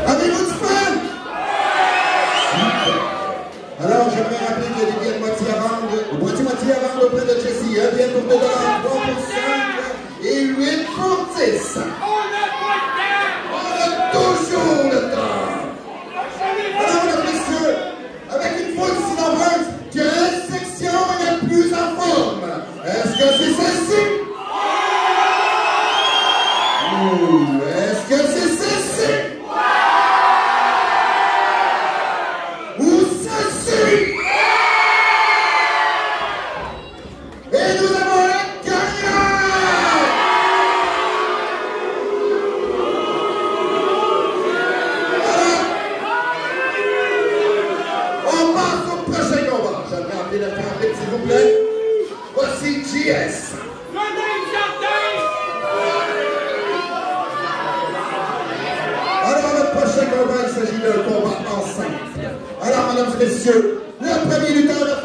Avez-vous du fun? Alors, j'aimerais rappeler qu'il y a des billets de moitié à vendre auprès de Jessie. Un billet pour 2 $, 3 pour 5 et 8 pour 10. On a toujours le temps. Alors, mesdames et messieurs, avec une foule si nombreuse, quelle section est la plus en forme? Est-ce que c'est celle-ci? Ou est-ce que c'est celle-ci? Ou celle-ci? Et nous avons un gagnant! On passe au prochain combat. J'aimerais appeler le frère, s'il vous plaît. Voici JS. Alors, notre prochain combat, il s'agit d'un combat en simple. Alors, mesdames et messieurs, le premier lutteur